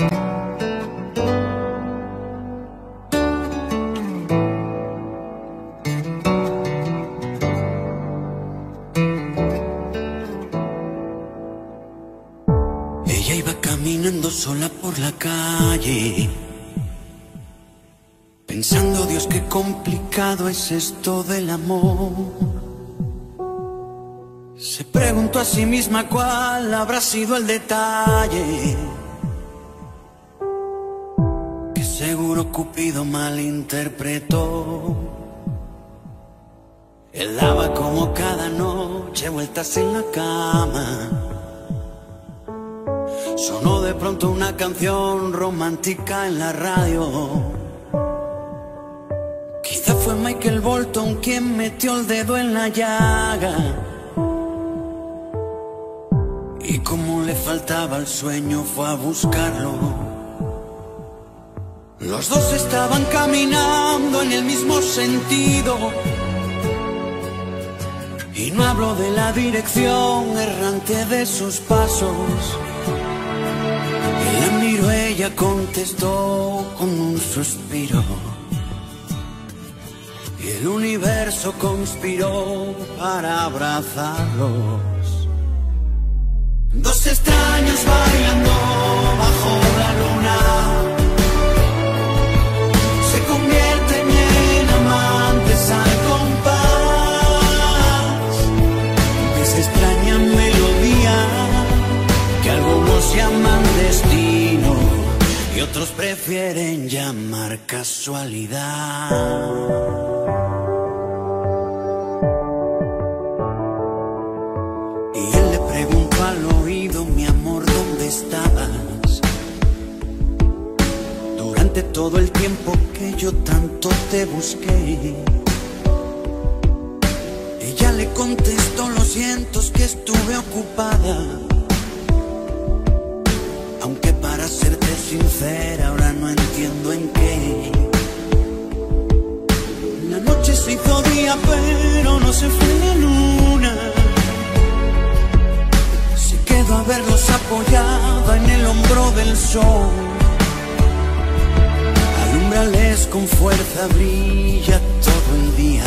Ella iba caminando sola por la calle, pensando, Dios, qué complicado es esto del amor. Se preguntó a sí misma cuál habrá sido el detalle, que seguro Cupido malinterpretó. Él daba como cada noche vueltas en la cama. Sonó de pronto una canción romántica en la radio. Quizá fue Michael Bolton quien metió el dedo en la llaga. Y como le faltaba el sueño fue a buscarlo. Los dos estaban caminando en el mismo sentido. Y no hablo de la dirección errante de sus pasos. Él la miró, ella contestó con un suspiro. Y el universo conspiró para abrazarlos. Dos extraños bailando bajo la luna se convierten en amantes al compás de esa extraña melodía que algunos llaman destino y otros prefieren llamar casualidad. Durante todo el tiempo que yo tanto te busqué, ella le contestó, lo siento, es que estuve ocupada. Aunque para serte sincera ahora no entiendo en qué. La noche se hizo día pero no se fue la luna. Se quedó a verlos apoyada en el hombro del sol. Alúmbrales con fuerza, brilla todo el día.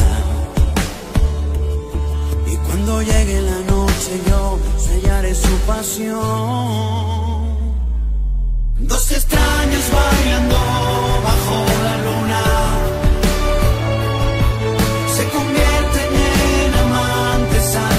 Y cuando llegue la noche yo sellaré su pasión. Dos extraños bailando bajo la luna se convierten en amantes al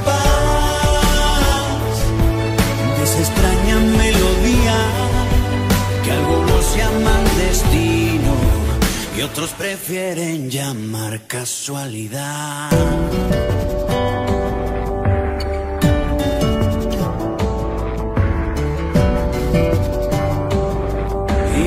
compás de esa extraña melodía que algunos llaman destino y otros prefieren llamar casualidad. Y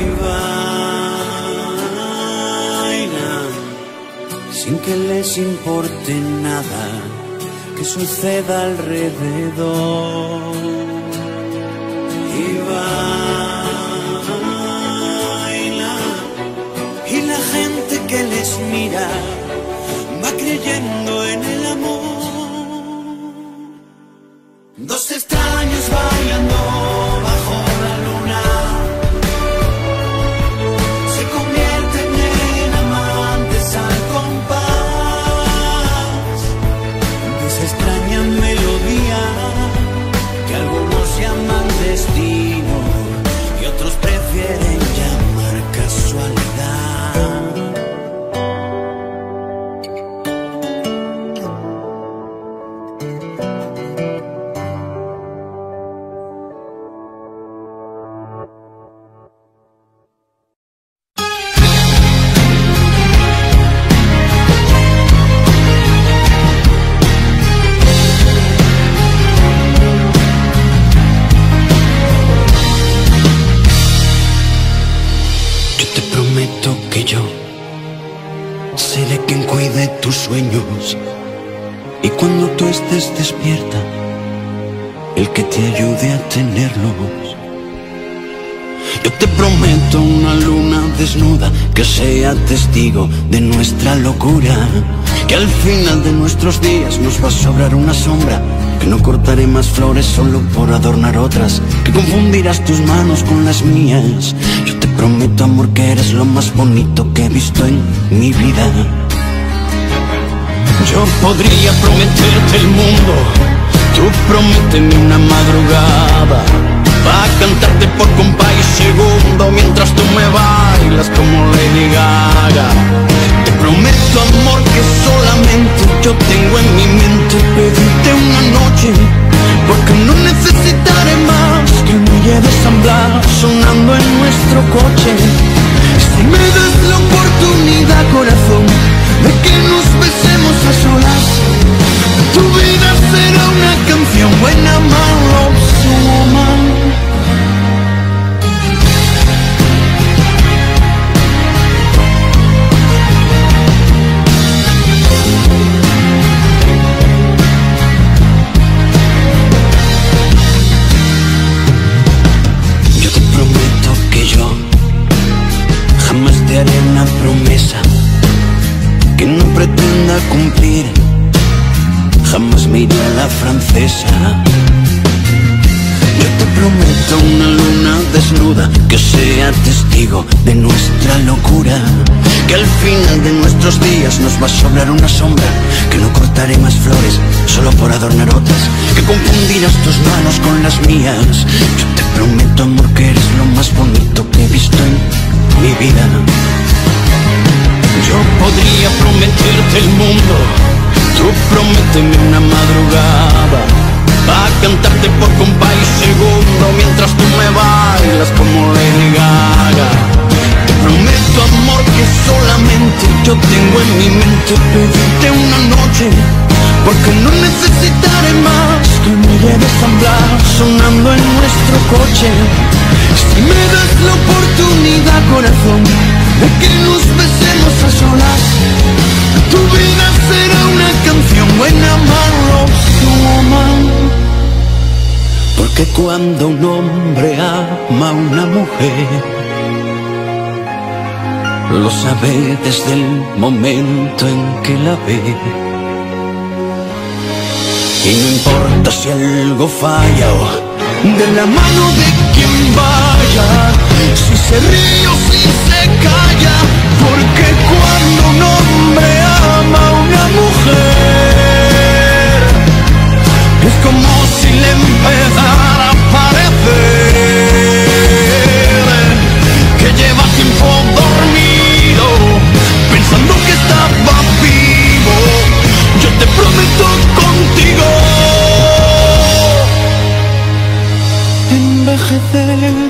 bailan sin que les importe nada que suceda alrededor. Y y la gente que les mira va creyendo en el amor. Dos extraños bailando bajo la luna se convierten en amantes al compás de esa extraña melodía que algunos llaman destino y otros prefieren llamar casualidad. Seré quien cuide tus sueños y cuando tú estés despierta, el que te ayude a tenerlos. Yo te prometo una luna desnuda que sea testigo de nuestra locura, que al final de nuestros días nos va a sobrar una sombra que no cortaré más flores solo por adornar otras, que confundirás tus manos con las mías. Yo te prometo, amor, que eres lo más bonito que he visto en mi vida. Yo podría prometerte el mundo, tú prométeme una madrugada, pa' cantarte por compás y segundo mientras tú me bailas como Lady Gaga. Te prometo, amor, que solamente yo tengo en mi mente pedirte una noche, porque no necesitaré más que me lleves a hablar sonando en nuestro coche. Si me das la oportunidad, corazón, de que nos besemos a solas, tu vida será una canción buena, man, love, woman. Yo te prometo que yo jamás te haré una promesa que no pretenda cumplir. Jamás me iré a la francesa. Yo te prometo una luna desnuda que sea testigo de nuestra locura, que al final de nuestros días nos va a sobrar una sombra, que no cortaré más flores solo por adornar otras, que confundirás tus manos con las mías. Yo te prometo, amor, que eres lo más bonito que he visto en mi vida. Yo podría prometerte el mundo, tú prométeme una madrugada, pa' cantarte por compás y segundo mientras tú me bailas como Lady Gaga. Te prometo, amor, que solamente yo tengo en mi mente pedirte una noche, porque no necesitaré más que me lleves a hablar sonando en nuestro coche. Si me das la oportunidad, corazón, de que nos besemos a solas, tu vida será una canción buena, man, love, woman. Porque cuando un hombre ama a una mujer, lo sabe desde el momento en que la ve. Y no importa si algo falla o de la mano de quien vaya, si se ríe o si se calla, porque cuando un hombre ama a una mujer, es como si le empezara a parecer que lleva tiempo dormido, pensando que estaba vivo. Yo te prometo contigo envejecer.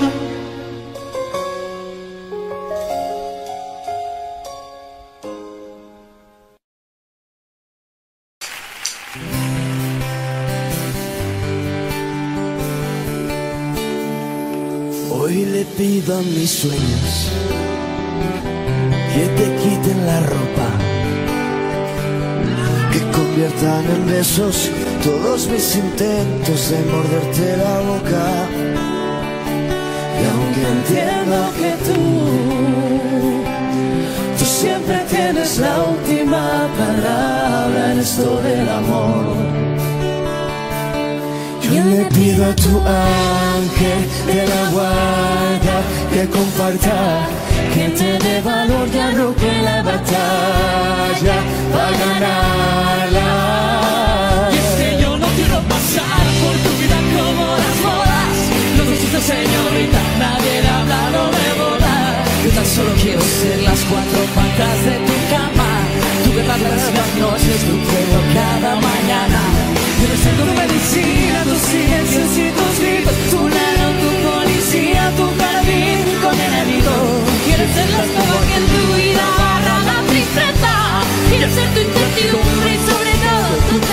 Hoy le pido a mis sueños que te quiten la ropa, que conviertan en besos todos mis intentos de morderte la boca. Y aunque entiendo que tú siempre tienes la última palabra en esto del amor, yo le pido a tu ángel de la guarda que comparta, que te dé valor y arroje la batalla para ganarla. Y es que yo no quiero pasar por tu vida como las modas. No necesito, señorita, nadie le ha hablado de volar. Yo tan solo quiero ser las cuatro patas de tu cama, tu verdad las noches, tu fuego cada mañana. Yo no sé tu medicina, tus silencios y tus gritos, tu nano, tu policía, tu jardín con enemigo. Quieres ser la escoba que en tu vida barra la tristeza. Quiero ser tu incertidumbre y sobre todo tu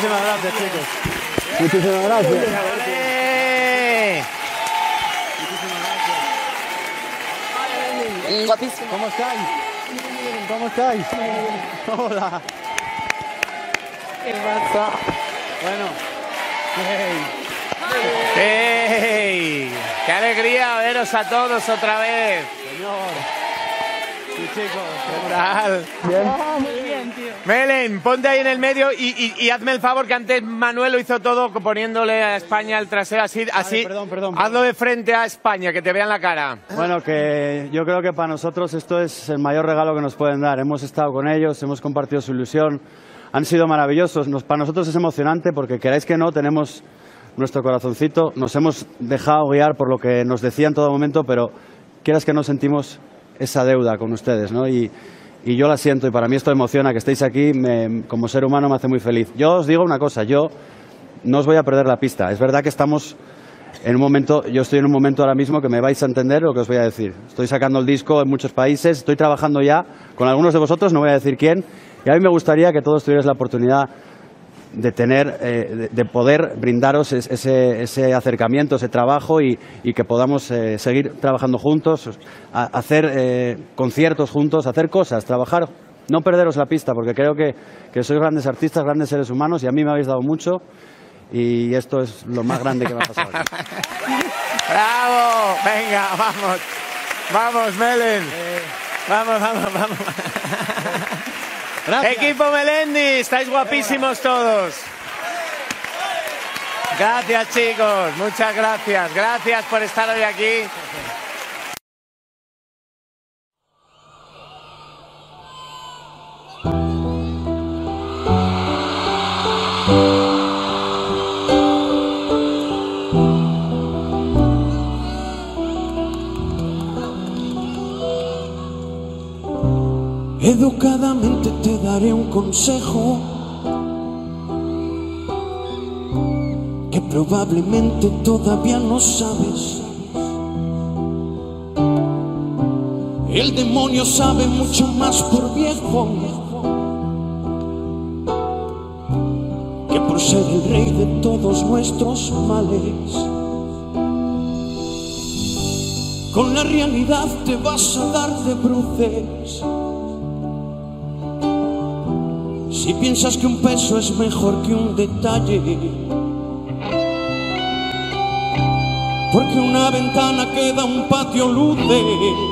Muchísimas gracias, chicos. Muchísimas gracias. Guapísimo. ¿Cómo estáis? ¿Cómo estáis? Hola. ¿Qué pasa? Bueno. ¡Hey! ¡Qué alegría veros a todos otra vez! Señor. Sí, chicos. ¿Qué tal? Bien. Muy bien, tío. Melen, ponte ahí en el medio y hazme el favor que antes Manuel lo hizo todo poniéndole a España el trasero así. Perdón. Hazlo de frente a España, que te vean la cara. Bueno, que yo creo que para nosotros esto es el mayor regalo que nos pueden dar. Hemos estado con ellos, hemos compartido su ilusión, han sido maravillosos. Para nosotros es emocionante porque, queráis que no, tenemos nuestro corazoncito, nos hemos dejado guiar por lo que nos decía en todo momento, pero quieras que no, sentimos esa deuda con ustedes, ¿no? Y yo la siento, y para mí esto emociona, que estéis aquí, como ser humano me hace muy feliz. Yo os digo una cosa, yo no os voy a perder la pista. Es verdad que estamos en un momento, yo estoy en un momento ahora mismo que me vais a entender lo que os voy a decir. Estoy sacando el disco en muchos países, estoy trabajando ya con algunos de vosotros, no voy a decir quién, y a mí me gustaría que todos tuvierais la oportunidad de tener, de poder brindaros ese acercamiento, ese trabajo y que podamos seguir trabajando juntos, hacer conciertos juntos, hacer cosas, trabajar, no perderos la pista, porque creo que sois grandes artistas, grandes seres humanos y a mí me habéis dado mucho y esto es lo más grande que me ha pasado aquí. ¡Bravo! Venga, vamos. Vamos, Melen. Vamos. Gracias. Equipo Melendi, estáis guapísimos todos. Gracias, chicos, muchas gracias. Gracias por estar hoy aquí. Educadamente te daré un consejo que probablemente todavía no sabes. El demonio sabe mucho más por viejo que por ser el rey de todos nuestros males. Con la realidad te vas a dar de bruces si piensas que un peso es mejor que un detalle, porque una ventana que da un patio luces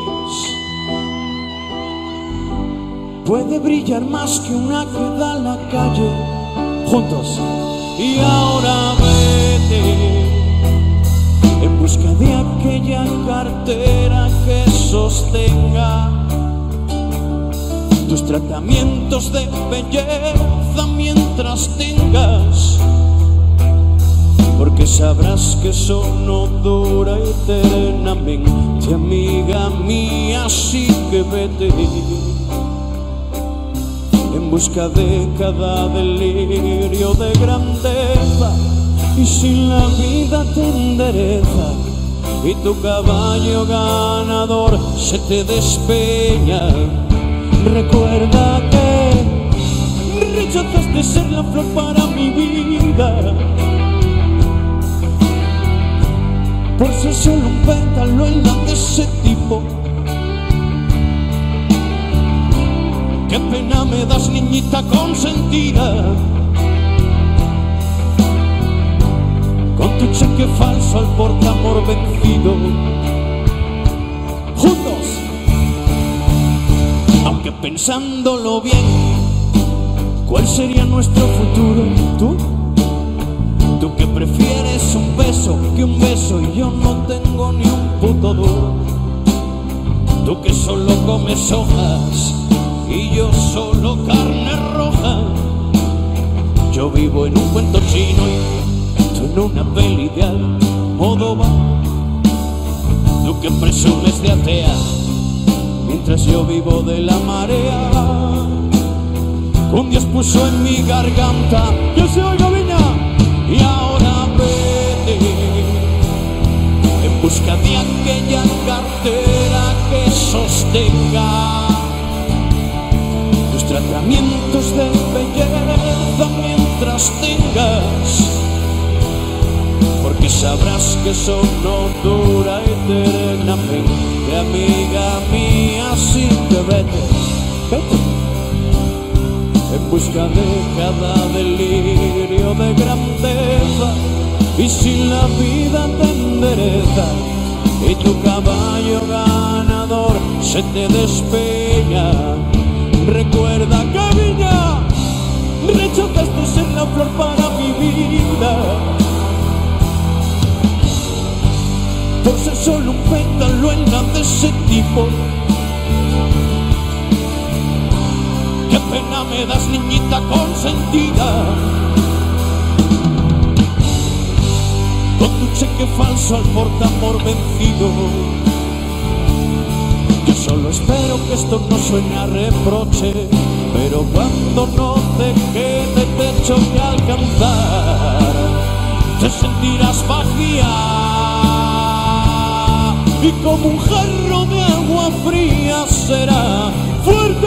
puede brillar más que una que da a la calle. Juntos. Y ahora vete en busca de aquella cartera que sostenga tus tratamientos de belleza mientras tengas, porque sabrás que eso no dura eternamente, amiga mía, así que vete en busca de cada delirio de grandeza, y si la vida te endereza y tu caballo ganador se te despeña, recuerda que rechazaste ser la flor para mi vida por ser solo un pétalo en la de ese tipo. Qué pena me das, niñita consentida, con tu cheque falso al portamor vencido. Juntos. Aunque pensándolo bien, ¿cuál sería nuestro futuro? Tú que prefieres un beso que un beso, y yo no tengo ni un puto duro. Tú que solo comes hojas y yo solo carne roja. Yo vivo en un cuento chino y tú en una peli de Almodóvar. Tú que presumes de atea mientras yo vivo de la marea. Un Dios puso en mi garganta, yo soy Gaviña. Y ahora vete en busca de aquella cartera que sostenga tus tratamientos de belleza mientras tengas sabrás que eso no dura eternamente, amiga mía, así que vete, vete, en busca de cada delirio de grandeza. Y si la vida te endereza y tu caballo ganador se te despeña, recuerda que viña, rechazaste ser la flor para mi vida, por ser solo un pétalo en la de ese tipo. Qué pena me das, niñita consentida, con tu cheque falso al portamor vencido. Yo solo espero que esto no suene a reproche, pero cuando no te quede techo que alcanzar, te sentirás vacía y como un jarro de agua fría será fuerte.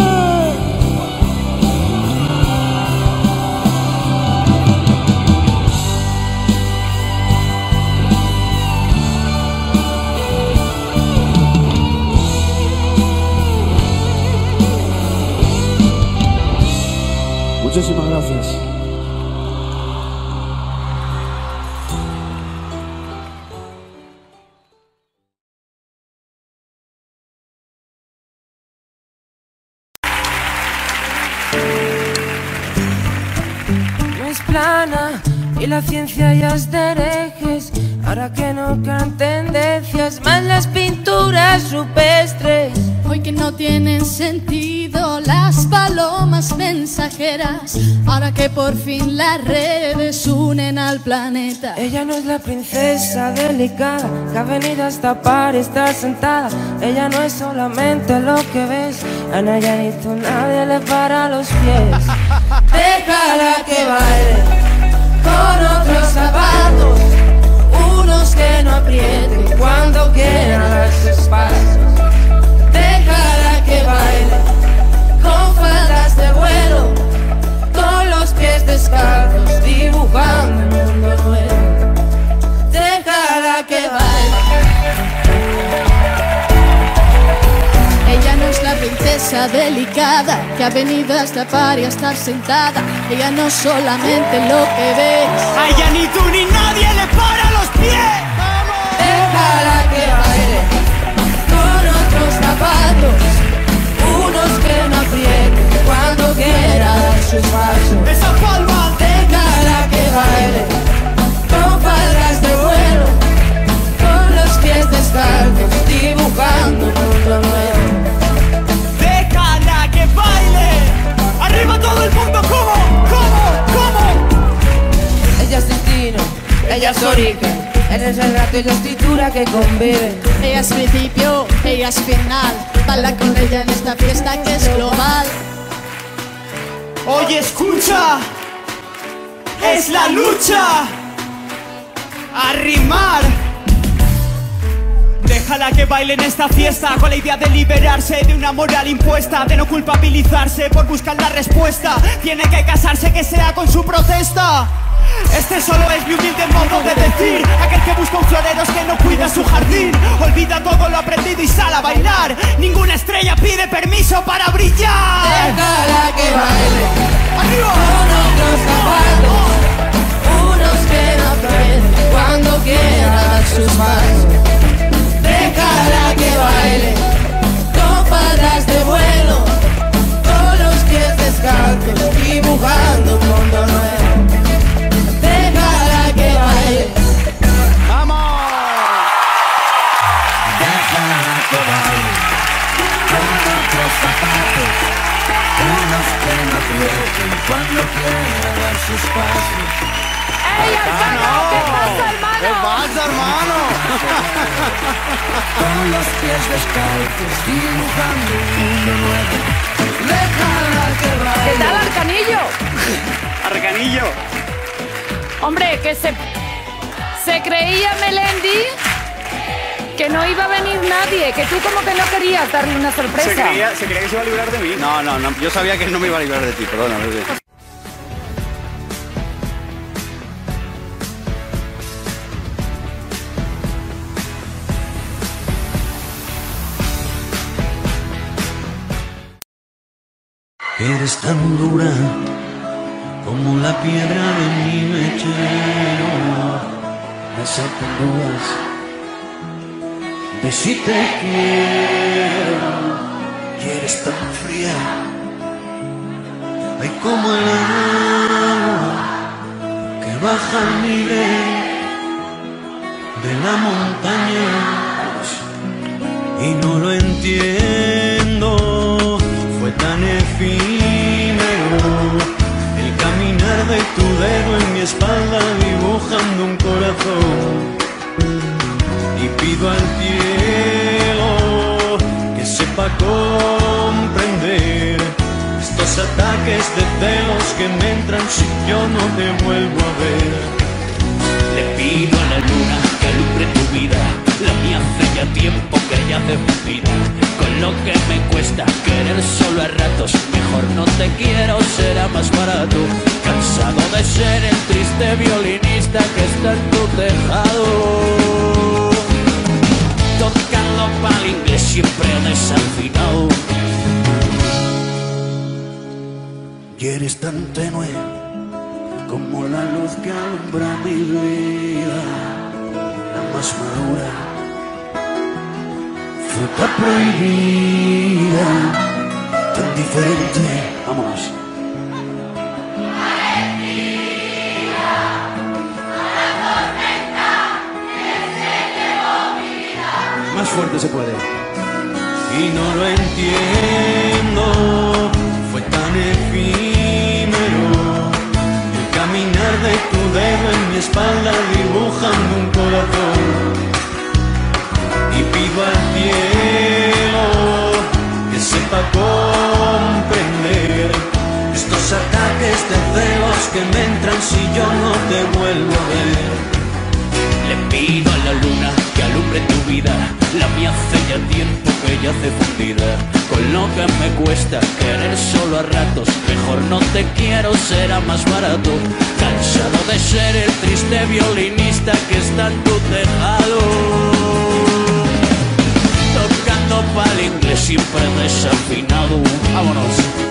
Muchísimas gracias. No es plana y la ciencia ya es de herejes, ahora que no quedan tendencias, más las pinturas rupestres. Hoy que no tienen sentido las palomas mensajeras, ahora que por fin las redes unen al planeta. Ella no es la princesa delicada que ha venido hasta para estar sentada. Ella no es solamente lo que ves, a ella ni tú nadie le para los pies. Déjala que baile con otros zapatos, unos que no aprieten cuando quieran dar sus pasos. Déjala que baile con faldas de vuelo, con los pies descalzos, dibujando un mundo nuevo. Déjala que baile. Ella no es la princesa delicada que ha venido hasta par y a estar sentada. Ella no solamente lo que ves, A ella ni tú ni nadie le para los pies. Déjala que baile con otros zapatos, unos que no aprieten cuando quiera dar sus pasos. Esa palma. Déjala que baile con faldas de vuelo, con los pies descalzos, dibujando un mundo nuevo. Déjala que baile. Arriba todo el mundo. ¿Cómo? Ella es destino, ella es origen, eres el rato y la escritura que conviven. ella es principio, ella es final. Baila con ella en esta fiesta que es global. Oye, escucha. Es la lucha. A rimar. Déjala que baile en esta fiesta con la idea de liberarse de una moral impuesta, de no culpabilizarse por buscar la respuesta. Tiene que casarse, que sea con su protesta. Este solo es mi humilde modo de decir, aquel que busca un florero es que no cuida su jardín. Olvida todo lo aprendido y sale a bailar. Ninguna estrella pide permiso para brillar. Déjala que baile ¡Arriba! con otros zapatos, unos que no aprieten cuando quiera dar sus pasos. Déjala que baile con faldas de vuelo, con los pies descalzos, dibujando un mundo nuevo. Déjala que baile. ¡Vamos! Déjala que baile con otros zapatos, unos que no aprieten cuando quiera dar sus pasos. ¡Ey, Alfano! ¿Qué pasa, hermano? ¿Qué pasa, hermano? Con los pies descalzos, dibujando un mundo nuevo. Déjala que baile. ¿Qué tal, Arcanillo? Arcanillo. Hombre, que se creía Melendi que no iba a venir nadie, que tú como que no querías darle una sorpresa. Se creía que se iba a librar de mí. No, yo sabía que no me iba a librar de ti, perdona. Eres tan dura como la piedra de mi mechero. Me sacan dudas de si te quiero. Y eres tan fría, ay, como el agua que baja al nivel de la montaña. Y no lo entiendo, fue tan efímero el caminar de tu dedo en mi espalda dibujando un corazón. Y pido al cielo que sepa comprender estos ataques de celos que me entran si yo no te vuelvo a ver. Le pido a la luna que alumbre tu vida, la mía hace ya tiempo que ya hace vida. Con lo que me cuesta querer solo a ratos, mejor no te quiero, será más barato. Cansado de ser el triste violinista que está en tu tejado, tocando pa'l inglés siempre desafinado. Y eres tan tenue como la luz que alumbra mi vida, la más madura, fruta prohibida, tan diferente. Vámonos. Más fuerte se puede. Y no lo entiendo, fue tan efímero el caminar de tu dedo en mi espalda dibujando un corazón. Y pido al cielo que sepa comprender estos ataques de celos que me entran si yo no te vuelvo a ver. Le pido a la luna que alumbre tu vida, la mía hace ya tiempo que ya hace fundida. Con lo que me cuesta querer solo a ratos, mejor no te quiero, será más barato. Cansado de ser el triste violinista que está en tu tejado, tocando pa'l inglés siempre desafinado. Vámonos.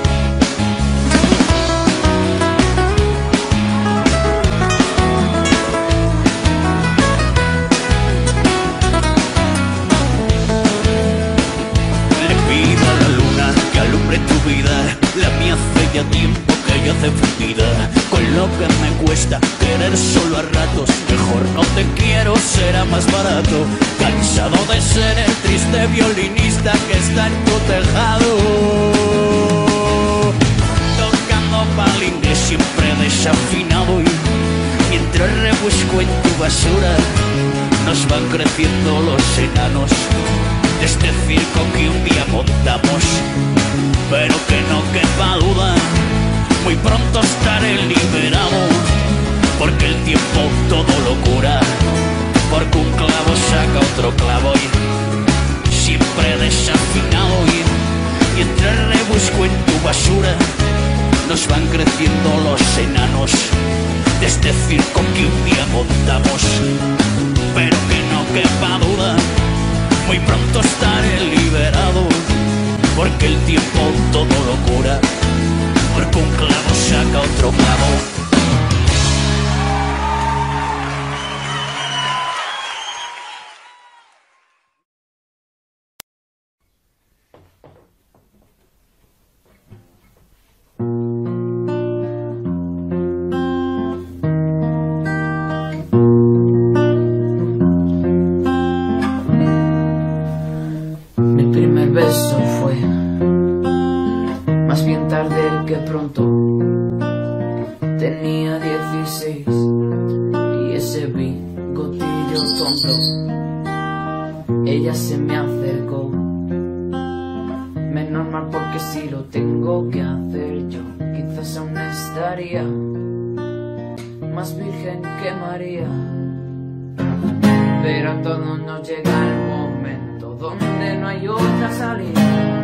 Tu vida, la mía hace ya tiempo que ya hace fundida. Con lo que me cuesta querer solo a ratos, mejor no te quiero, será más barato. Cansado de ser el triste violinista que está en tu tejado, tocando pa'l inglés siempre desafinado. Y mientras rebusco en tu basura, nos van creciendo los enanos de este circo que un día montamos. Pero que no quepa duda, muy pronto estaré liberado, porque el tiempo todo lo cura, porque un clavo saca otro clavo y siempre desafinado. Y entre rebusco en tu basura, nos van creciendo los enanos de este circo que un día montamos. Pero que no quepa duda, muy pronto estaré liberado, porque el tiempo todo lo cura, porque un clavo saca otro clavo. Mi primer beso fue más bien tarde que pronto. Tenía 16 y ese bigotillo tonto. Ella se me acercó, menos mal porque si lo tengo que hacer yo, quizás aún estaría más virgen que María. Pero a todos nos llega el momento donde no hay otra salida.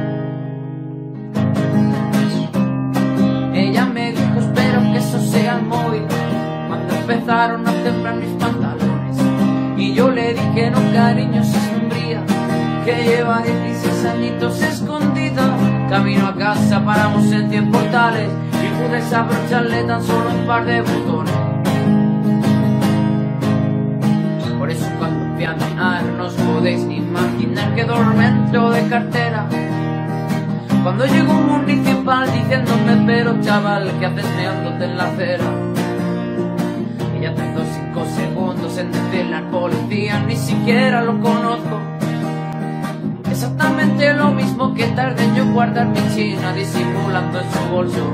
Ella me dijo espero que eso sea el móvil, cuando empezaron a temblar mis pantalones. Y yo le dije no cariño, se sombría, que lleva 16 añitos escondida. Camino a casa paramos en 100 portales y pude desabrocharle tan solo un par de botones. Por eso cuando fui a mear no os podéis ni imaginar que dormento de cartera. Cuando llegó un municipal diciéndome: pero chaval, ¿qué haces meándote en la acera? Y ya tardó 5 segundos en decirle al policía: ni siquiera lo conozco. Exactamente lo mismo que tardé yo en guardar mi china disimulando en su bolso.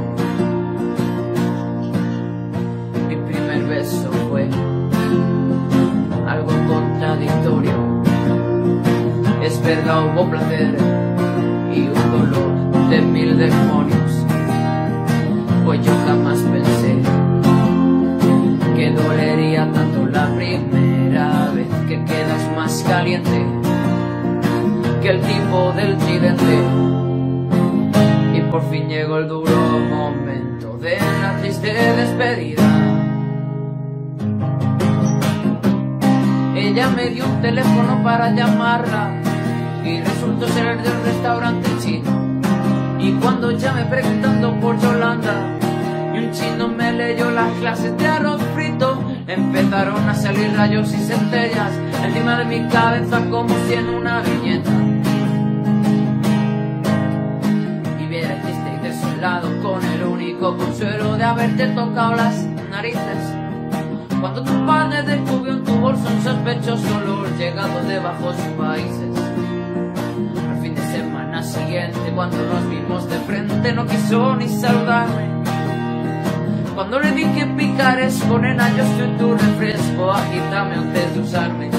Mi primer beso fue algo contradictorio. Es verdad, hubo placer y un dolor de 1000 demonios. Pues yo jamás pensé que dolería tanto la primera vez que quedas más caliente que el tipo del tridente. Y por fin llegó el duro momento de la triste despedida. Ella me dio un teléfono para llamarla y resultó ser el de un restaurante chino. Y cuando llamé preguntando por Yolanda y un chino me leyó las clases de arroz frito, empezaron a salir rayos y centellas encima de mi cabeza como si en una viñeta. Y viera triste y desolado con el único consuelo de haberte tocado las narices cuando tu padre descubrió en tu bolso un sospechoso olor llegado de bajos países. Al fin de semana siguiente, cuando nos vimos de frente, no quiso ni saludarme. Cuando le dije picares con ena, yo soy tu refresco, agítame antes de usarme.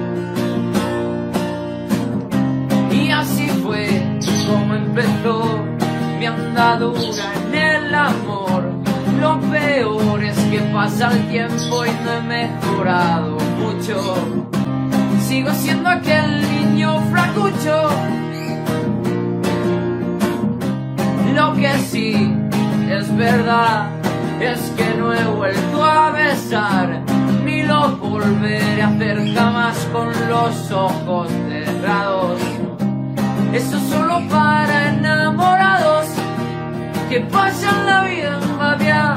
Y así fue como empezó mi andadura en el amor. Lo peor es que pasa el tiempo y no he mejorado mucho. Sigo siendo aquel niño flacucho. Lo que sí es verdad es que no he vuelto a besar, ni lo volveré a hacer jamás con los ojos cerrados. Eso solo para enamorados que pasan la vida en babia.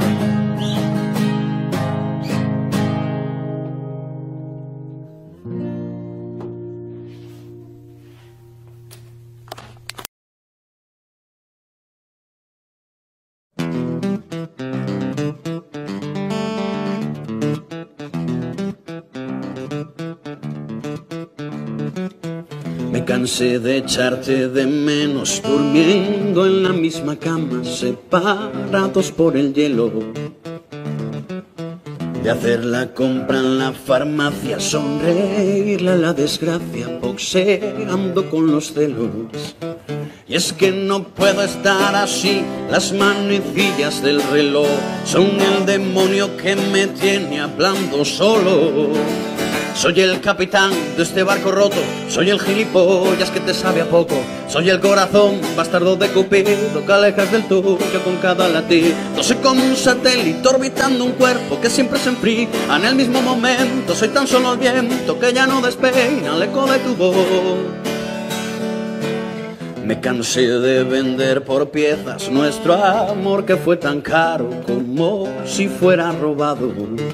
Me cansé de echarte de menos, durmiendo en la misma cama, separados por el hielo. De hacer la compra en la farmacia, sonreírle a la desgracia, boxeando con los celos. Y es que no puedo estar así, las manecillas del reloj son el demonio que me tiene hablando solo. Soy el capitán de este barco roto, soy el gilipollas que te sabe a poco, soy el corazón bastardo de Cupido que alejas del tuyo con cada latido. Soy como un satélite orbitando un cuerpo que siempre se enfría en el mismo momento. Soy tan solo el viento que ya no despeina el eco de tu voz. Me cansé de vender por piezas nuestro amor que fue tan caro como si fuera robado.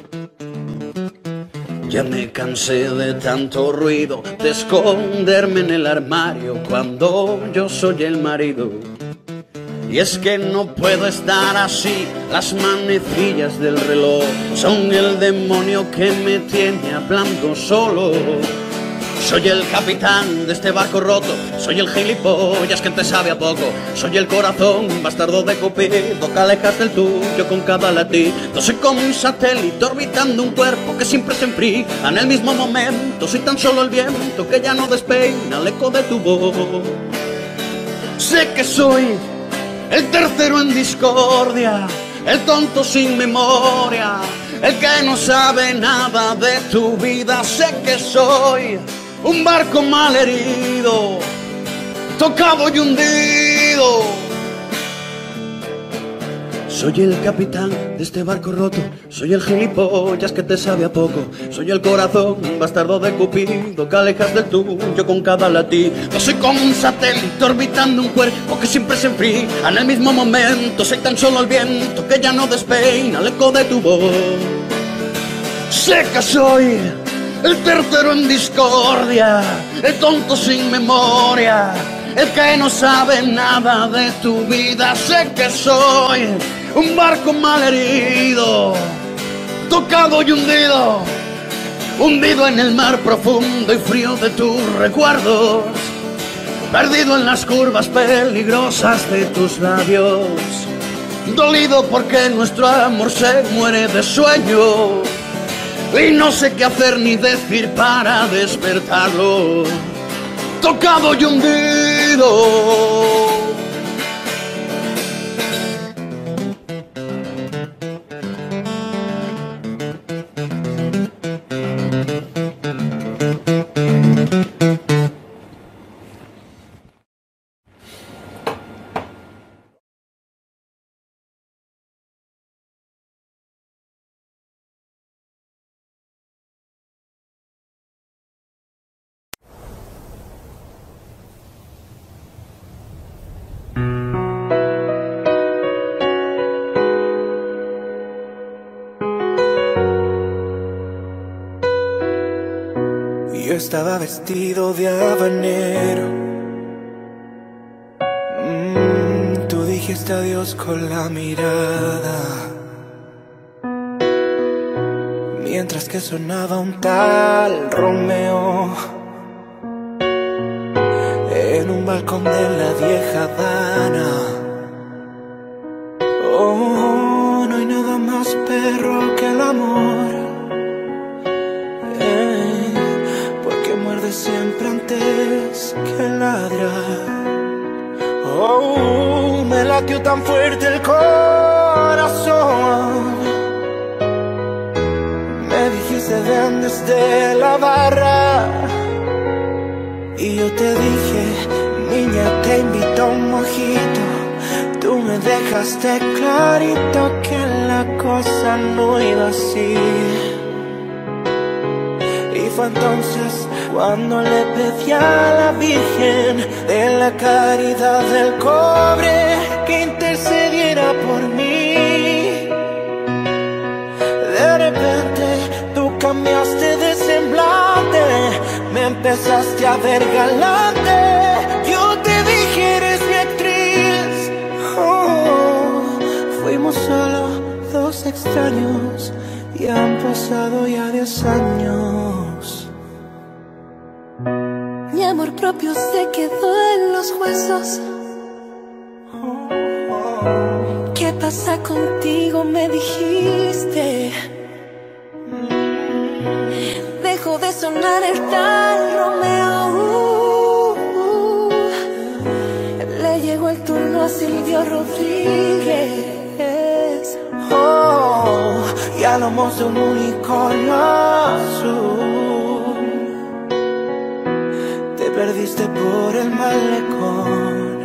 Ya me cansé de tanto ruido, de esconderme en el armario cuando yo soy el marido. Y es que no puedo estar así, las manecillas del reloj son el demonio que me tiene hablando solo. Soy el capitán de este barco roto, soy el gilipollas que te sabe a poco, soy el corazón bastardo de Cupido que alejas del tuyo con cada latido. Soy como un satélite orbitando un cuerpo que siempre se enfría en el mismo momento. Soy tan solo el viento que ya no despeina el eco de tu voz. Sé que soy el tercero en discordia, el tonto sin memoria, el que no sabe nada de tu vida. Sé que soy un barco mal herido, tocado y hundido. Soy el capitán de este barco roto, soy el gilipollas que te sabe a poco, soy el corazón bastardo de Cupido que alejas del tuyo con cada latido. Soy como un satélite orbitando un cuerpo que siempre se enfría en el mismo momento. Soy tan solo el viento que ya no despeina el eco de tu voz. Sé que soy el tercero en discordia, el tonto sin memoria, el que no sabe nada de tu vida. Sé que soy un barco malherido, tocado y hundido, hundido en el mar profundo y frío de tus recuerdos, perdido en las curvas peligrosas de tus labios, dolido porque nuestro amor se muere de sueño y no sé qué hacer ni decir para despertarlo, tocado y hundido. Yo estaba vestido de habanero. Tú dijiste adiós con la mirada, mientras que sonaba un tal Romeo en un balcón de la vieja Habana. Oh, no hay nada más perro que el amor, siempre antes que ladrar. Oh, me latió tan fuerte el corazón. Me dijiste ven desde la barra y yo te dije, niña, te invito a un mojito. Tú me dejaste clarito que la cosa no iba así. Y fue entonces cuando le pedí a la Virgen de la Caridad del Cobre que intercediera por mí. De repente tú cambiaste de semblante, me empezaste a ver galante. Yo te dije eres mi actriz. Oh, fuimos solo dos extraños y han pasado ya 10 años. Mi amor propio se quedó en los huesos. ¿Qué pasa contigo? Me dijiste. Dejó de sonar el tal Romeo. Le llegó el turno a Silvio Rodríguez. Oh, y a lomos de un unicornio azul perdiste por el malecón.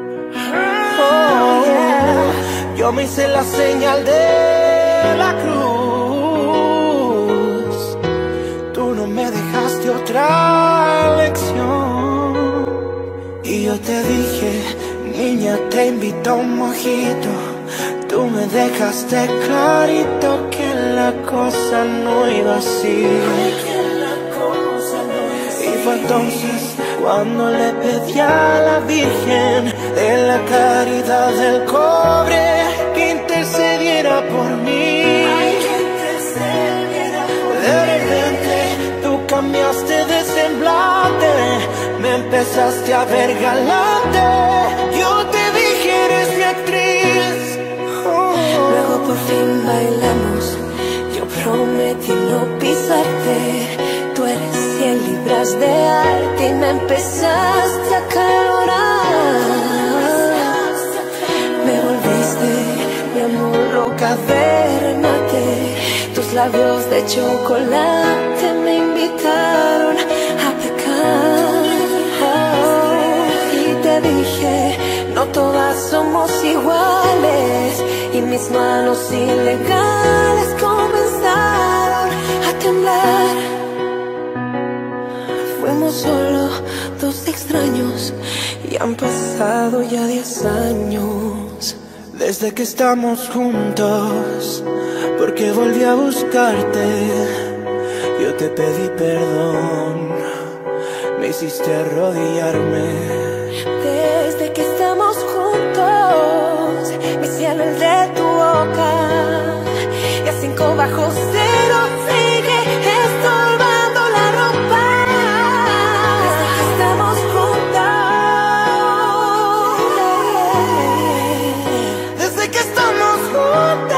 Oh, yo me hice la señal de la cruz. Tú no me dejaste otra lección. Y yo te dije, niña, te invito a un mojito. Tú me dejaste clarito que la cosa no iba así. Y fue entonces cuando le pedí a la Virgen de la Caridad del Cobre que intercediera por mí. De repente tú cambiaste de semblante, me empezaste a ver galante. Yo te dije eres mi actriz. Oh. Luego por fin bailamos, yo prometí no pisarte. Tú eres 100 libras de arte y me empezaste a acalorar. Me volviste mi amor roca verde. Tus labios de chocolate me invitaron a pecar. Oh, y te dije, no todas somos iguales. Y mis manos ilegales comenzaron a temblar. Fuimos solo dos extraños y han pasado ya 10 años. Desde que estamos juntos, porque volví a buscarte, yo te pedí perdón, me hiciste arrodillarme. Desde que estamos juntos, mi cielo el de tu boca, y a 5 bajo cero sigue estorbando la ropa. Desde que estamos juntos, desde que estamos juntos.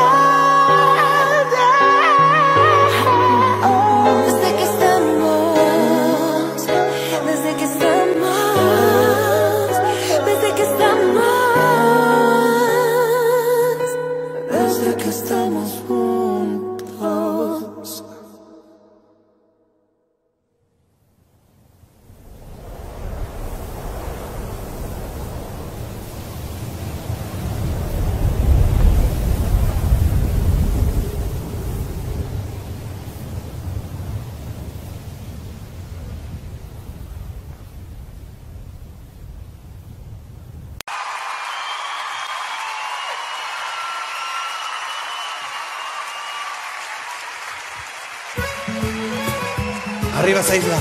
Arriba esa isla.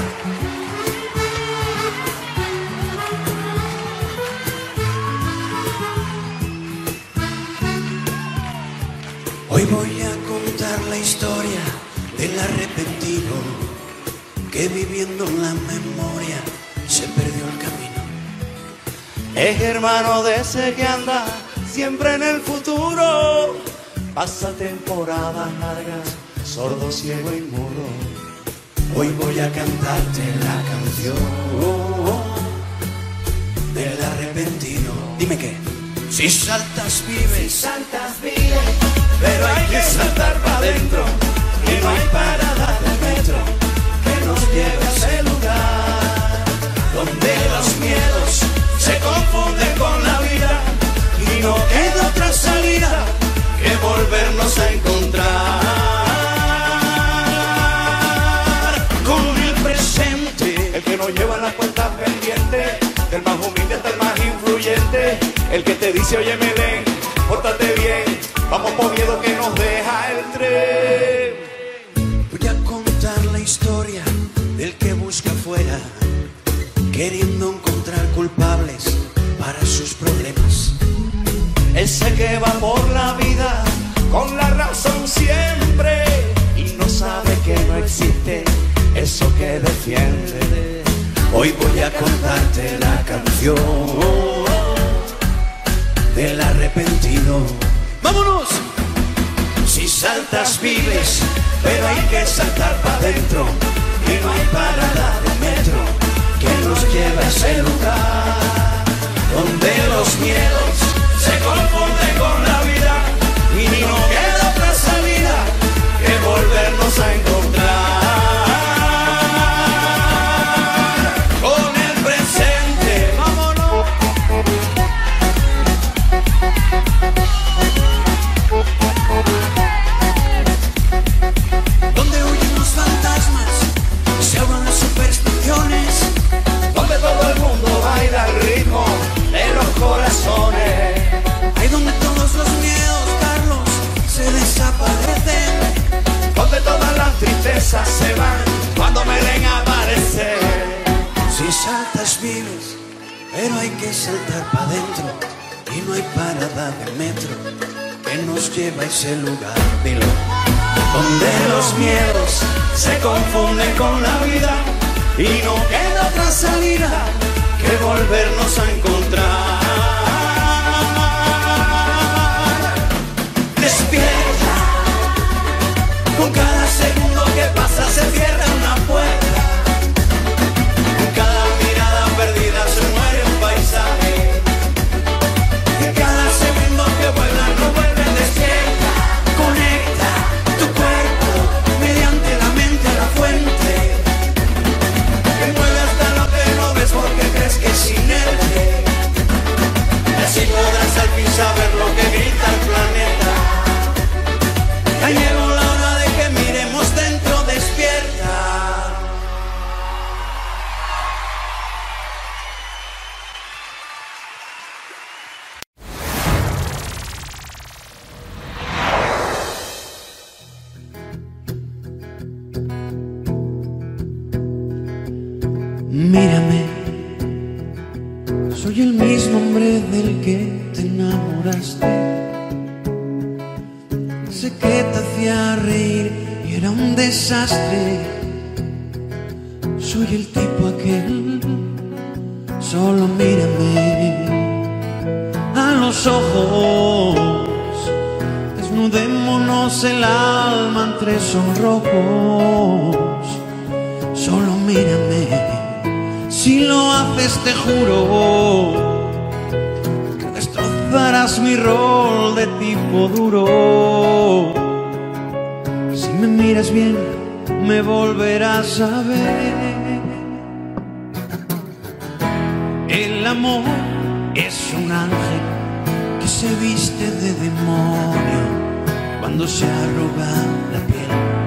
Hoy voy a contar la historia del arrepentido que viviendo en la memoria se perdió el camino. Es hermano de ese que anda siempre en el futuro, pasa temporadas largas, sordo, ciego y mudo. Hoy voy a cantarte la canción del arrepentido. Dime qué. Si saltas vives, pero hay que saltar para adentro, que no hay parada del metro que nos lleve a ese lugar donde los miedos se confunden con la vida y no queda otra salida que volvernos a encontrar. El que no lleva las cuentas pendientes, del más humilde hasta el más influyente, el que te dice, oye Melén, pórtate bien, vamos por miedo que nos deja el tren. Voy a contar la historia del que busca afuera, queriendo encontrar culpables para sus problemas. Ese que va por la vida con la razón siempre y no sabe que no existe eso que defiende. Hoy voy a contarte la canción del arrepentido. ¡Vámonos! Si saltas vives, pero hay que saltar para adentro, y no hay parada de metro que nos lleve a ese lugar donde los miedos se confunden con la vida y no queda otra salida que volvernos a encontrar. Donde huyen los fantasmas, se ahogan las supersticiones, donde todo el mundo baila al ritmo de los corazones. Ahí donde todos los miedos, Carlos, se desaparecen, donde todas las tristezas se van cuando Melén aparece. Si saltas vives, pero hay que saltar para adentro, y no hay parada de metro que nos lleva a ese lugar, dilo, donde los miedos se confunden con la vida y no queda otra salida que volvernos a encontrar. Despierta, con cada segundo que pasa se cierra una puerta, con cada mirada perdida se muere un paisaje, que cada segundo que vuela no vuelve. Despierta, conecta tu cuerpo mediante la mente a la fuente, que mueve hasta lo que no ves porque crees que es inerte. Mírame, soy el mismo hombre del que te enamoraste. Sé que te hacía reír y era un desastre. Soy el tipo aquel, solo mírame a los ojos. Desnudémonos el alma entre sonrojos. Solo mírame, si lo haces te juro que destrozarás mi rol de tipo duro. Si me miras bien, me volverás a ver. El amor es un ángel que se viste de demonio cuando se arruga la piel.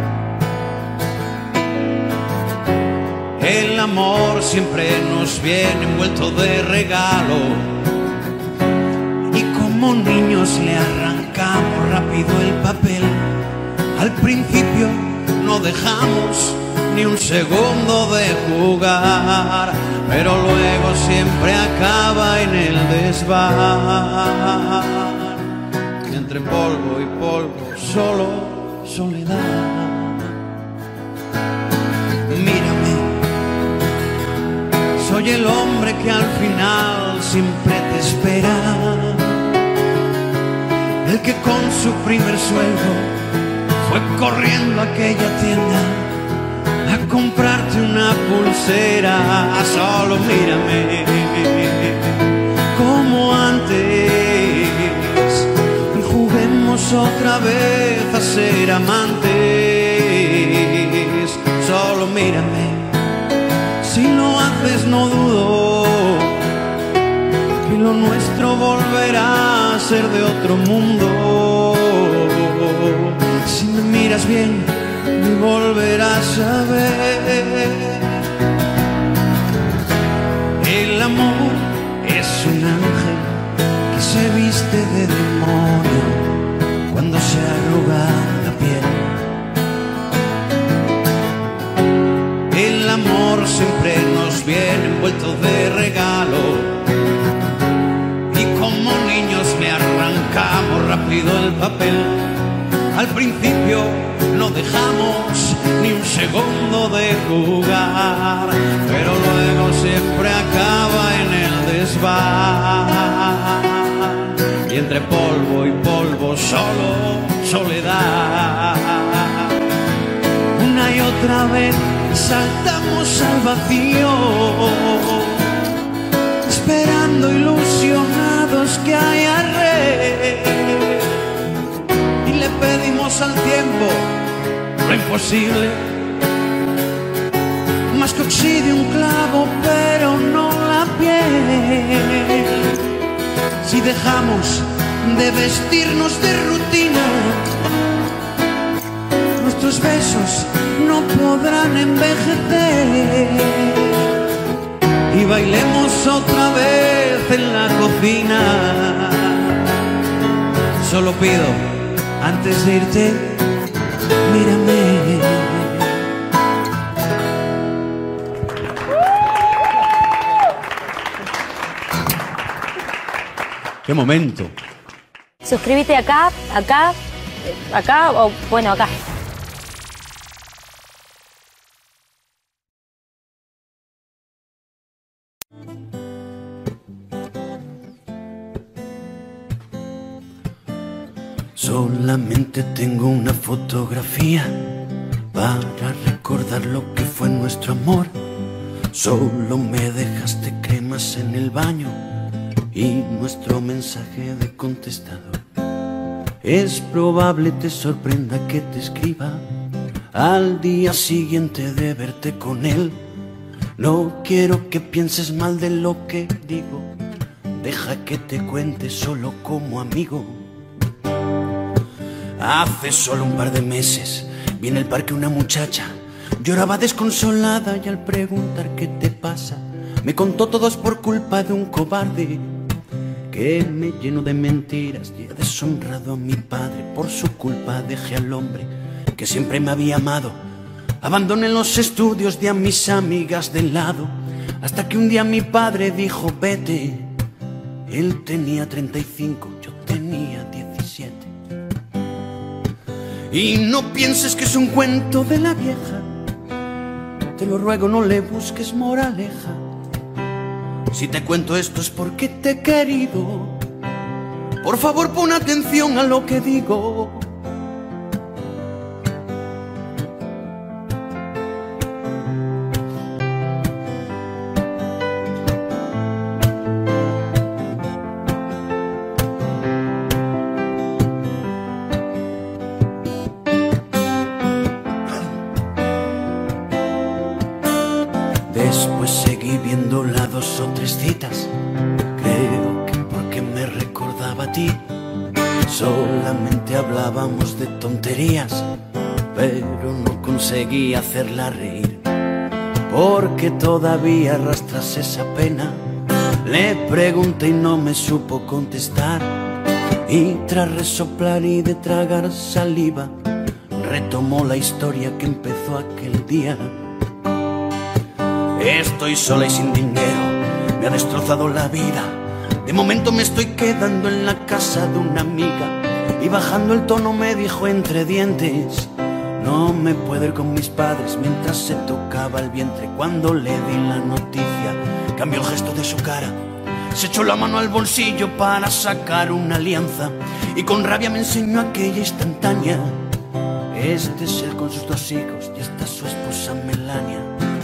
El amor siempre nos viene envuelto de regalo y como niños le arrancamos rápido el papel. Al principio no dejamos ni un segundo de jugar, pero luego siempre acaba en el desván. Y entre polvo y polvo, solo soledad. Mírame, soy el hombre que al final siempre te espera, el que con su primer sueldo fue corriendo a aquella tienda a comprarte una pulsera. Solo mírame como antes y juguemos otra vez a ser amantes. Solo mírame, si lo haces no dudo que lo nuestro volverá a ser de otro mundo. Si me miras bien, me volverás a ver. El amor es un ángel que se viste de demonio cuando se arruga la piel. El amor siempre nos viene envuelto de regalo y como niños le arrancamos rápido el papel. Al principio no dejamos ni un segundo de jugar, pero luego siempre acaba en el desván. Y entre polvo y polvo, solo soledad. Una y otra vez saltamos al vacío, esperando ilusionados que haya red. Le pedimos al tiempo lo imposible, más que oxide un clavo pero no la piel. Si dejamos de vestirnos de rutina, nuestros besos no podrán envejecer. Y bailemos otra vez en la cocina. Solo pido, antes de irte, mírame. ¡Qué momento! Suscríbete acá, o bueno, acá. Solamente tengo una fotografía para recordar lo que fue nuestro amor. Solo me dejaste cremas en el baño y nuestro mensaje de contestador. Es probable te sorprenda que te escriba al día siguiente de verte con él. No quiero que pienses mal de lo que digo, deja que te cuente solo como amigo. Hace solo un par de meses vi en el parque una muchacha, lloraba desconsolada y al preguntar qué te pasa, me contó todo es por culpa de un cobarde que me llenó de mentiras y ha deshonrado a mi padre. Por su culpa dejé al hombre que siempre me había amado, abandoné los estudios de a mis amigas de lado. Hasta que un día mi padre dijo vete. Él tenía 35, yo tenía 17. Y no pienses que es un cuento de la vieja. Te lo ruego, no le busques moraleja. Si te cuento esto es porque te he querido. Por favor, pon atención a lo que digo. Después seguí viéndola 2 o 3 citas. Creo que porque me recordaba a ti. Solamente hablábamos de tonterías, pero no conseguí hacerla reír. Porque todavía arrastras esa pena. Le pregunté y no me supo contestar. Y tras resoplar y de tragar saliva, retomó la historia que empezó aquel día. Estoy sola y sin dinero, me ha destrozado la vida. De momento me estoy quedando en la casa de una amiga. Y bajando el tono me dijo entre dientes: no me puedo ir con mis padres. Mientras se tocaba el vientre, cuando le di la noticia, cambió el gesto de su cara. Se echó la mano al bolsillo para sacar una alianza. Y con rabia me enseñó aquella instantánea. Este es él con sus 2 hijos y esta es su esposa Melania.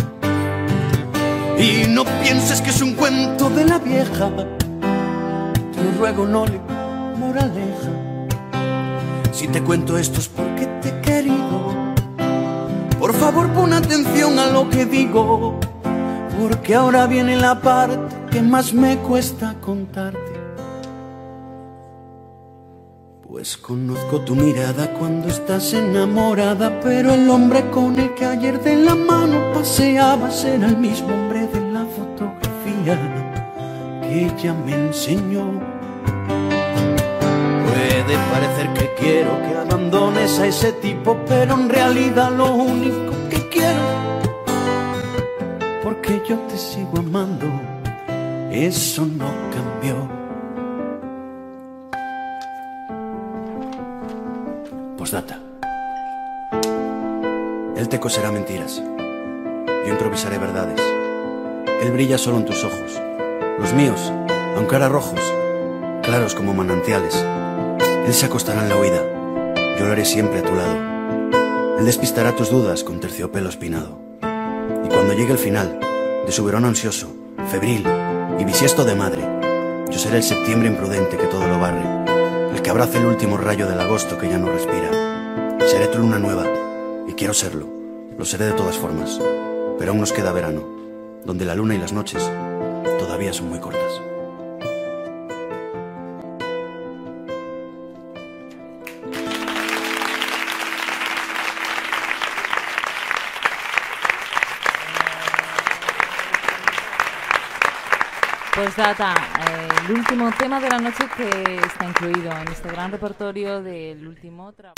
Y no pienses que es un cuento de la vieja. Te lo ruego, no le moraleja. Si te cuento esto es porque te he querido. Por favor, pon atención a lo que digo. Porque ahora viene la parte que más me cuesta contarte. Pues conozco tu mirada cuando estás enamorada. Pero el hombre con el que ayer de la mano paseabas era el mismo hombre de la fotografía que ella me enseñó. Puede parecer que quiero que abandones a ese tipo, pero en realidad lo único que quiero, porque yo te sigo amando, eso no cambió. Postdata. Él te coserá mentiras, yo improvisaré verdades. Él brilla solo en tus ojos, los míos, aunque ahora rojos, claros como manantiales. Él se acostará en la huida, yo lo haré siempre a tu lado. Él despistará tus dudas con terciopelo espinado. Y cuando llegue el final de su verano ansioso, febril y bisiesto de madre, yo seré el septiembre imprudente que todo lo barre, el que abrace el último rayo del agosto que ya no respira. Seré tu luna nueva, y quiero serlo, lo seré de todas formas, pero aún nos queda verano, donde la luna y las noches todavía son muy cortas. Pues Data, el último tema de la noche que está incluido en este gran repertorio del último trabajo.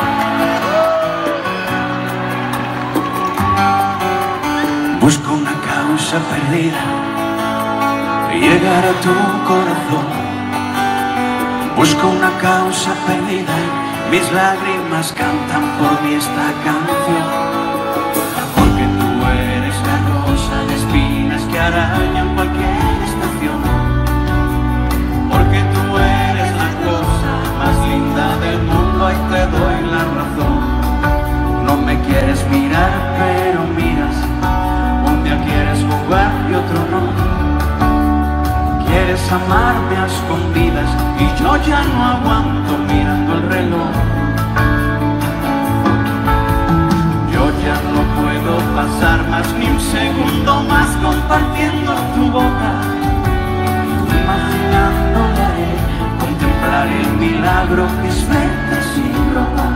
Busco una causa perdida y llegar a tu corazón. Busco una causa perdida y mis lágrimas cantan por mí esta canción. Porque tú eres la rosa de espinas que arañan cualquier estación. Porque tú eres la cosa más linda del mundo y te doy la razón. No me quieres mirar, pero miras. Un día quieres jugar y otro no. Quieres amarme a escondidas y yo ya no aguanto mirando el reloj. Yo ya no puedo pasar más ni un segundo más compartiendo tu boca. Imaginándole contemplar el milagro que es verte sin ropa.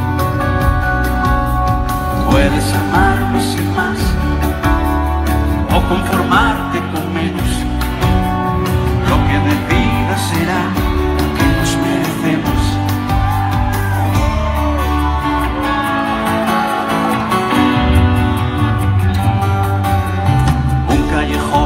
Puedes amarme sin más o conformarte con menos. Lo que decidas será lo que nos merecemos. Un callejón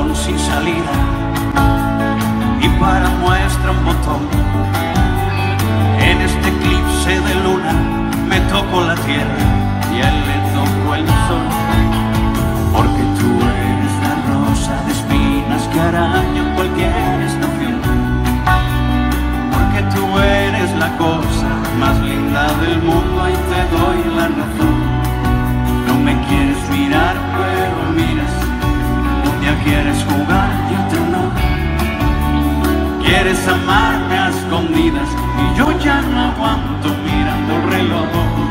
aguanto mirando el reloj.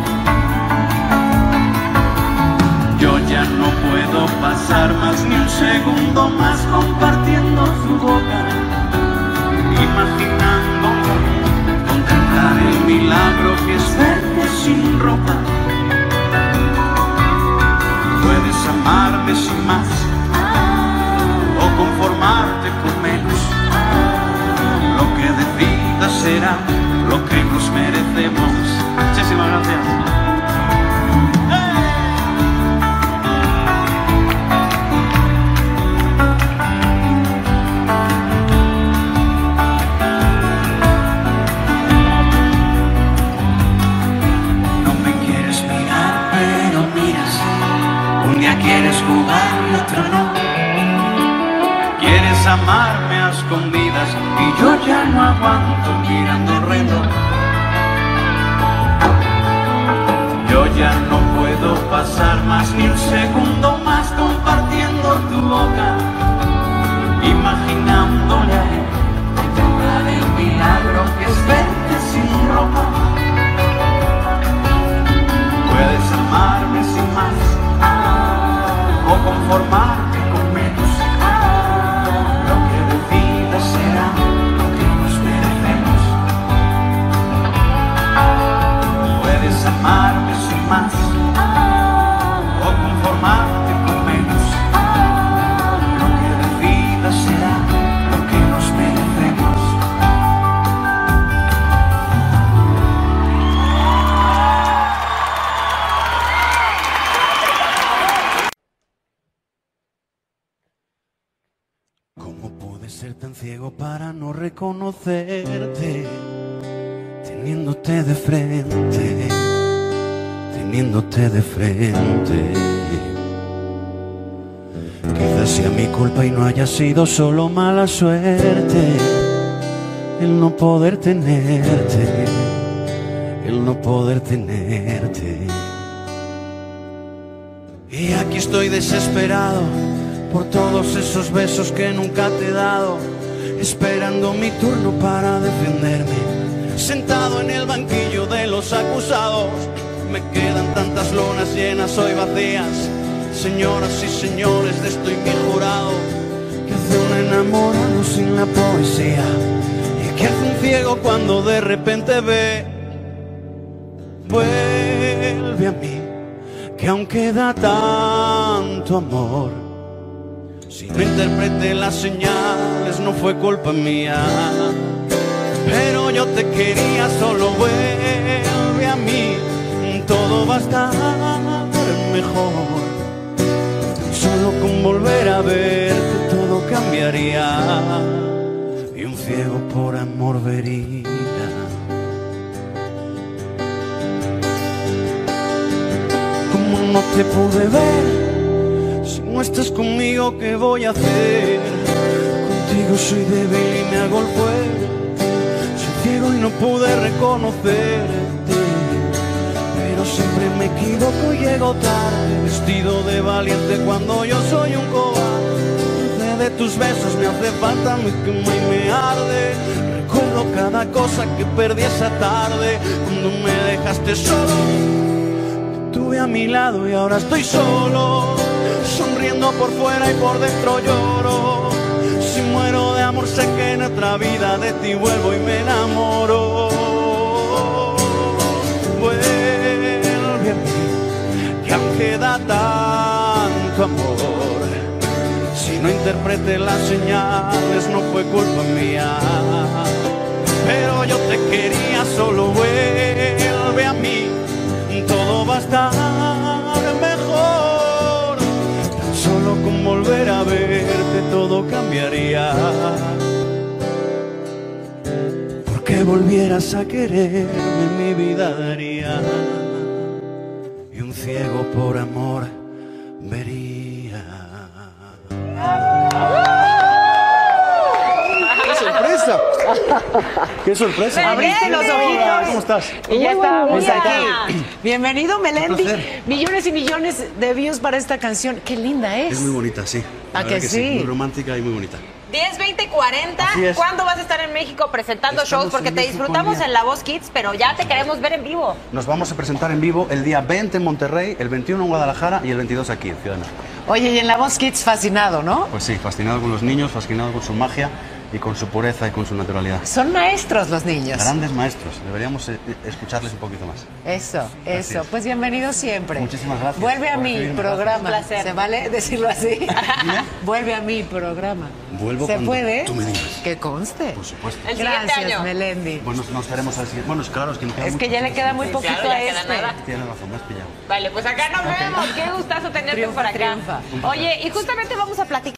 Yo ya no puedo pasar más ni un segundo más compartiendo su boca, imaginando contemplar el milagro que es verte sin ropa. Puedes amarme sin más o conformarte con menos. Lo que decidas será lo que nos merecemos. Muchísimas gracias. Quieres jugar y otro no. Quieres amarme a escondidas y yo ya no aguanto mirando el reloj. Yo ya no puedo pasar más ni un segundo más compartiendo tu boca, imaginándole a él contemplar el milagro que es verte sin ropa. Puedes amarme sin más o conformarte con menos. Lo que decidas será lo que nos merecemos. Puedes amarme sin más o conformarte con menos. Lo que decidas será lo que nos merecemos. Ser tan ciego para no reconocerte, teniéndote de frente, teniéndote de frente. Quizás sea mi culpa y no haya sido solo mala suerte el no poder tenerte, el no poder tenerte. Y aquí estoy desesperado por todos esos besos que nunca te he dado, esperando mi turno para defenderme. Sentado en el banquillo de los acusados, me quedan tantas lonas llenas hoy vacías. Señoras y señores de esto y mi jurado, ¿qué hace un enamorado sin la poesía? ¿Y qué hace un ciego cuando de repente ve? Vuelve a mí, que aún queda tanto amor. Si no interpreté las señales no fue culpa mía, pero yo te quería, solo vuelve a mí, todo va a estar mejor. Solo con volver a verte todo cambiaría, y un ciego por amor vería. Como no te pude ver, no estás conmigo, ¿qué voy a hacer? Contigo soy débil y me hago el fuerte. Soy ciego y no pude reconocerte, pero siempre me equivoco y llego tarde, vestido de valiente cuando yo soy un cobarde. De tus besos me hace falta, me quema y me arde. Recuerdo cada cosa que perdí esa tarde, cuando me dejaste solo. Te tuve a mi lado y ahora estoy solo, sonriendo por fuera y por dentro lloro. Si muero de amor sé que en otra vida de ti vuelvo y me enamoro. Vuelve a mí, que aún queda tanto amor. Si no interpreté las señales no fue culpa mía, pero yo te quería, solo vuelve a mí, todo va a estar mejor. Solo con volver a verte todo cambiaría. Porque volvieras a quererme mi vida daría, y un ciego por amor vería. ¡Qué sorpresa! ¡Qué sorpresa! Abriste los ojitos. ¿Cómo estás? Y ya estábamos aquí. Bienvenido, Melendi. Un placer. Millones y millones de views para esta canción. Qué linda es. Es muy bonita, sí. ¿A La verdad que sí? Muy romántica y muy bonita. 10, 20, 40. Así es. ¿Cuándo vas a estar en México presentando Estamos shows? Porque en te México disfrutamos un día. en La Voz Kids, pero ya te queremos ver en vivo. Nos vamos a presentar en vivo el día 20 en Monterrey, el 21 en Guadalajara y el 22 aquí en Ciudad de México. Oye, y en La Voz Kids fascinado, ¿no? Pues sí, fascinado con los niños, fascinado con su magia y con su pureza y con su naturalidad. Son maestros los niños. Grandes maestros, deberíamos escucharles un poquito más. Eso. es. Pues bienvenido siempre. Muchísimas gracias. Vuelve a por mi recibirme. programa. Un placer. ¿Se vale decirlo así? Vuelve a mi programa. Vuelvo ¿Se cuando puede? tú me digas. Que conste. Por supuesto. El siguiente Gracias, año. Melendi. Bueno, nos veremos al siguiente. Bueno, claro, es que me queda Es mucho. que ya le queda muy poquito claro, ya a queda este. nada. Tienes razón, me has pillado. Vale, pues acá nos vemos. Qué gustazo tenerte Triunfa, por acá. triunfa. Oye, y justamente vamos a platicar.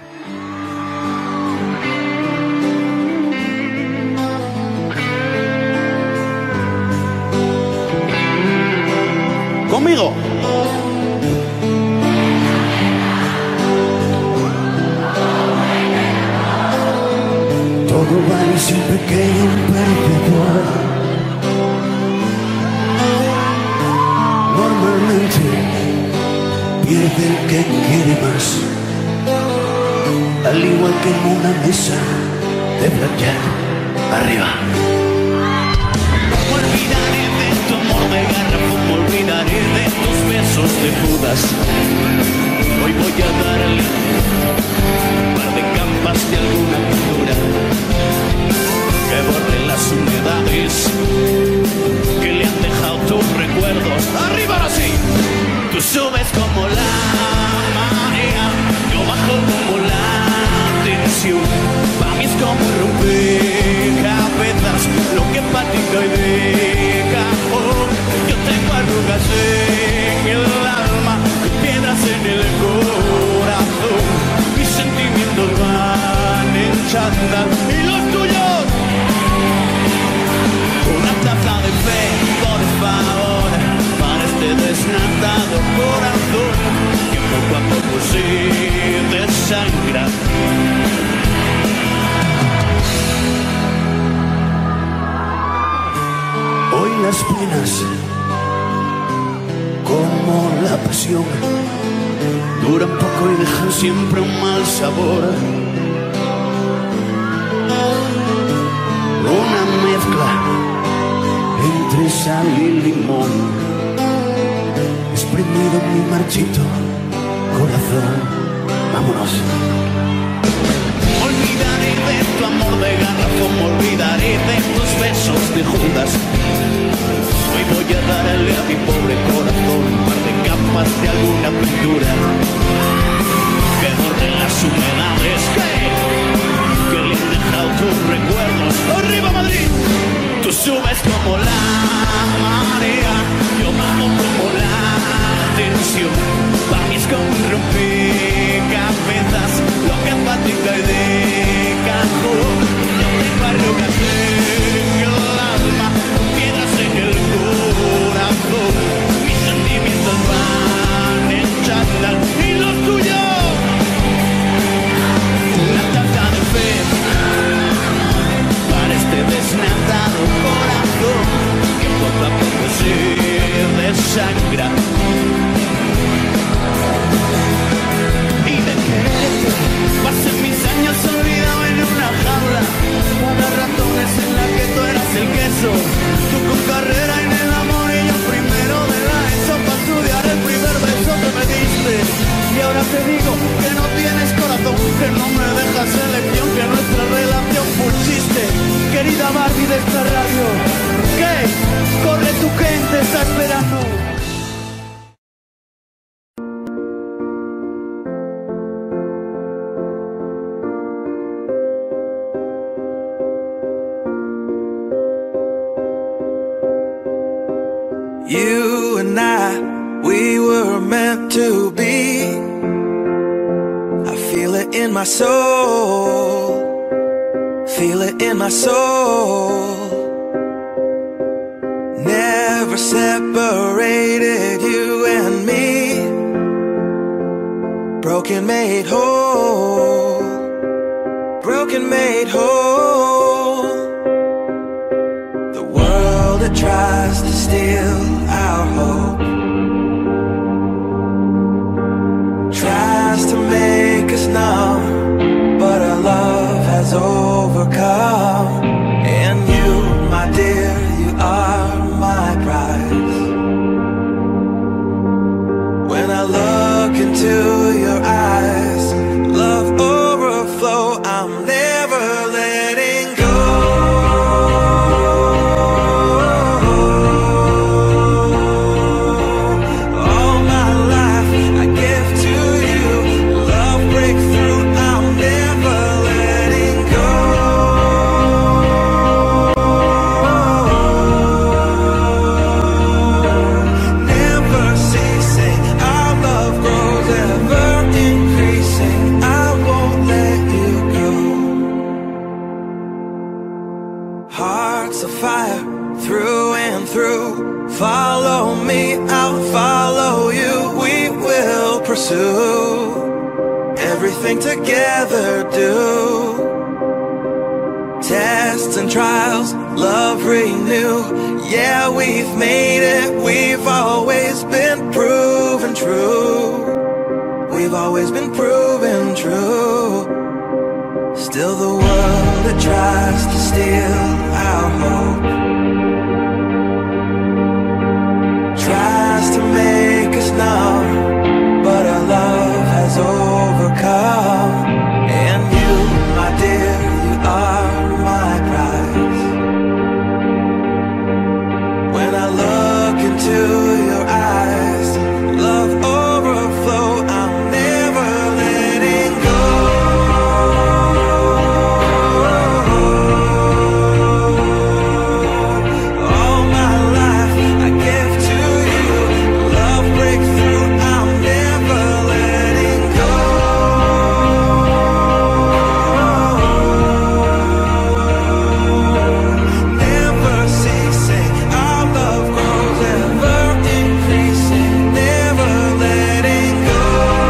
¡Conmigo! Todo vale siempre que hay un perdedor. Normalmente pierde el que quiere más. Al igual que en una mesa de blackjack. Arriba. Olvidaré de tu amor de garrafón, me olvidaré de tus besos de Judas. Hoy voy a darle un par de campas de alguna pintura que borre las humedades que le han dejado tus recuerdos. ¡Arriba ahora sí! Tú subes como la marea, yo bajo como la tensión. Para mí es como un rompecabezas, lo que patica y deja. Oh, yo tengo arrugas en el alma, piedras en el corazón. Mis sentimientos van en chándal y los tuyos. Una taza de fe, por favor, para este desnatado corazón que poco a poco se desangra. Hoy las penas, como la pasión, Duran poco y dejan siempre un mal sabor. una mezcla entre sal y limón, exprimido en mi marchito corazón. Vámonos. Olvidaré de tu amor de garrafón, me olvidaré de tus besos de Judas. Hoy voy a darle a mi pobre corazón un par de capas de alguna pintura que borren las humedades que le han dejado tus recuerdos. ¡Arriba Madrid! Tú subes como la marea, yo bajo como la tensión. Para mí es como un rompecabezas, lo que patica y deja. Yo tengo arrugas en el alma, piedras en el corazón. Mis sentimientos van en chándal y los tuyos. Una taza de fe para este desnatado corazón que poco a poco se desangra. Y de quererte pasé mis años olvidado en una jaula para ratones en la que tú eras el queso. Tú con carrera en el amor y yo primero de la ESO para estudiar el primer beso que me diste. Y ahora te digo que no tienes corazón, que no me dejas elección, que nuestra relación fue un chiste. Querida Barbie de esta radio, ¿qué? Corre tu gente, está esperando. You and I, we were meant to be. I feel it in my soul. Feel it in my soul. Never separated, you and me. Broken made whole. Broken made whole. The world that tries to steal our hope tries to make us numb, but our love has overcome. And you, my dear, you are my prize. When I look into your eyes, love overflow, I'm never letting go. All my life I give to you, love breakthrough, I'm never letting go. Never ceasing, our love grows, ever increasing, I won't let you go. Hearts of fire, through and through, follow me, I'll follow you, we will pursue everything together, do tests and trials, love renew. Yeah, we've made it, we've always been proven true. We've always been proven true. Still the world that tries to steal our hope, tries to make us numb, but our love has overcome. And you, my dear, you are my prize. When I look into your eyes, love overflow, I'm never letting go. All my life I give to you, love breakthrough, I'm never letting go. Never ceasing, our love grows, ever increasing, never letting go.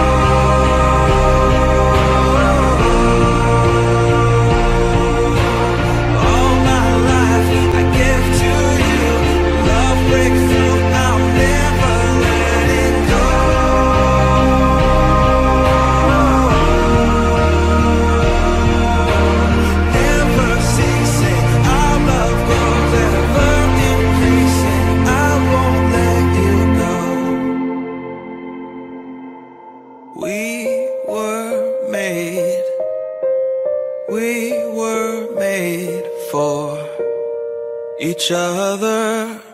All my life I give to you, love breakthrough, I'm never letting go. Never ceasing, our love grows, ever increasing, I won't let you go. We were made for each other.